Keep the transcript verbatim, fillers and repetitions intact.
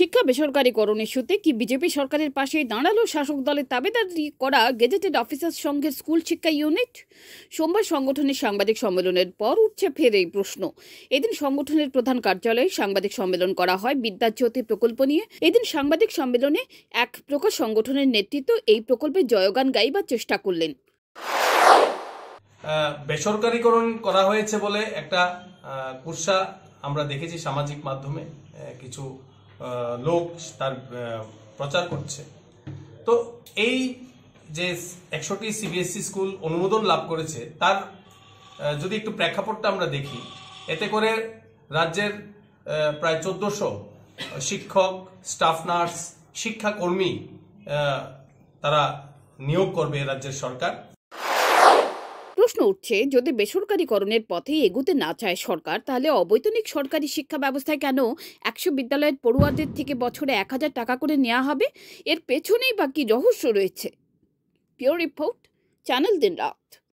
শিক্ষা বেসরকারীকরণ ইস্যুতে কি বিজেপি সরকারের পাশেই দাঁড়ালো শাসক দলের দাবিদারি করা গেজেটেড অফিসার্স সংঘের স্কুল শিক্ষা ইউনিট? সোমবার সংগঠনের সাংবাদিক সম্মেলনের পর উঠছে ফের এই প্রশ্ন। এদিন সংগঠনের প্রধান কার্যালয়ে সাংবাদিক সম্মেলন করা হয় বিদ্যাজ্যোতি প্রকল্প নিয়ে। এদিন সাংবাদিক সম্মেলনে এক প্রকাশ সংগঠনের নেতৃত্ব এই প্রকল্পের জয়গান গাইবার চেষ্টা করলেন। বেসরকারীকরণ করা হয়েছে বলে একটা কুৎসা আমরা দেখেছি সামাজিক মাধ্যমে, কিছু লোক তার প্রচার করছে। তো এই যে একশোটি সিবিএসই স্কুল অনুমোদন লাভ করেছে তার যদি একটু প্রেক্ষাপটটা আমরা দেখি, এতে করে রাজ্যের প্রায় চোদ্দশো শিক্ষক, স্টাফ নার্স, শিক্ষাকর্মী তারা নিয়োগ করবে রাজ্যের সরকার। প্রশ্ন উঠছে, যদি বেসরকারীকরণের পথে এগোতে না চায় সরকার, তাহলে অবৈতনিক সরকারি শিক্ষা ব্যবস্থায় কেন একশো বিদ্যালয়ের পড়ুয়াদের থেকে বছরে এক হাজার টাকা করে নেওয়া হবে? এর পেছনেই বা কি রহস্য রয়েছে? পিওর রিপোর্ট, চ্যানেল দিন রাত।